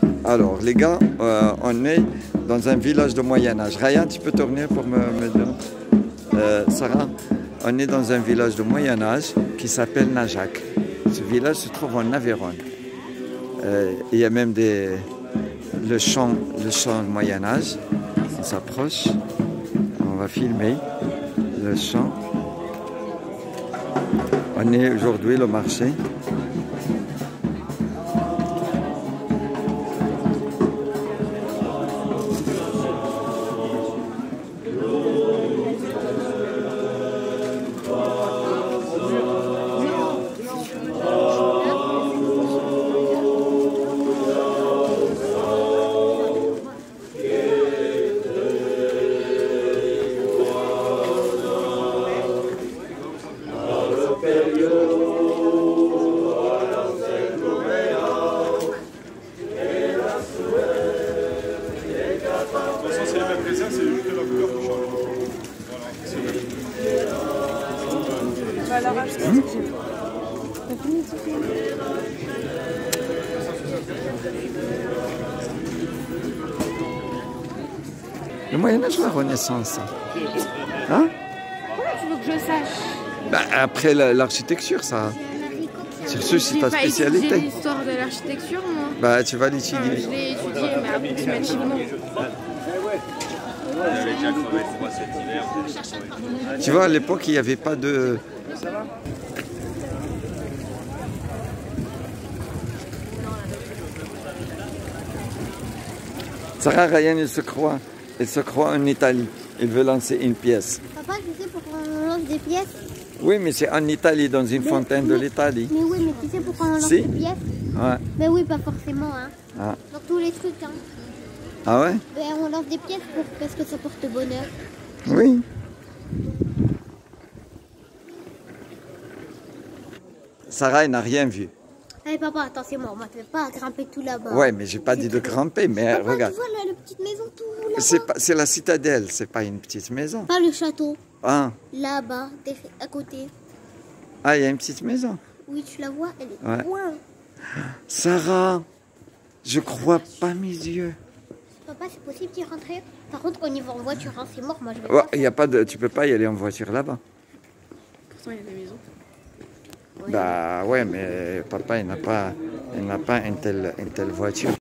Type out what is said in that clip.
Alors, les gars, on est dans un village de Moyen-Âge. Ryan, tu peux tourner pour me dire Sarah, on est dans un village de Moyen-Âge qui s'appelle Najac. Ce village se trouve en Aveyron. Il y a même le champ de Moyen-Âge. On s'approche. On va filmer le champ. On est aujourd'hui le marché. C'est les mêmes raisins, c'est juste la couleur qui change. Voilà, Le Moyen-Âge ou la Renaissance? Hein? Comment tu veux que je sache? Bah, après l'architecture, ça. C'est sûr, c'est ta spécialité. J'ai l'histoire de l'architecture, moi. Bah, tu vas l'étudier. Je l'ai étudié, mais approximativement. Tu vois, à l'époque, il n'y avait pas de... Sarah, Ryan, il se croit en Italie. Il veut lancer une pièce. Papa, tu sais pourquoi on lance des pièces? Oui, mais c'est en Italie, dans une fontaine de l'Italie. Mais oui, mais tu sais pourquoi on lance Si. des pièces? Ouais. Mais oui, pas forcément, hein. Ah. Dans tous les trucs, hein. Ah ouais? Ben, on lance des pièces parce que ça porte bonheur. Oui. Sarah, elle n'a rien vu. Allez, papa, attends, c'est moi. On m'a fait pas grimper tout là-bas. Ouais, mais j'ai pas dit de grimper, mais Papa, regarde. tu vois là, la petite maison tout là-bas? C'est la citadelle, c'est pas une petite maison. Pas le château. Ah, Là-bas, à côté. ah, il y a une petite maison. Oui, tu la vois, elle est Ouais. loin. Sarah, je crois pas mes yeux. Papa, c'est possible d'y rentrer? Par contre, on y va en voiture, hein, c'est mort, moi je vais Ouais, pas. y a pas de, tu peux pas y aller en voiture là-bas. Pourtant, il y a des maisons. Bah ouais, mais papa, il n'a pas une telle voiture.